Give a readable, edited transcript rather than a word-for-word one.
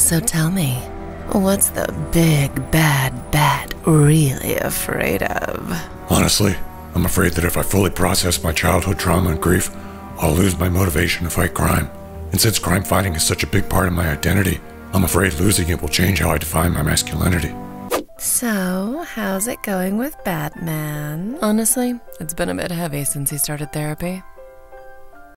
So tell me, what's the big bad bat really afraid of? Honestly, I'm afraid that if I fully process my childhood trauma and grief, I'll lose my motivation to fight crime. And since crime fighting is such a big part of my identity, I'm afraid losing it will change how I define my masculinity. So, how's it going with Batman? Honestly, it's been a bit heavy since he started therapy.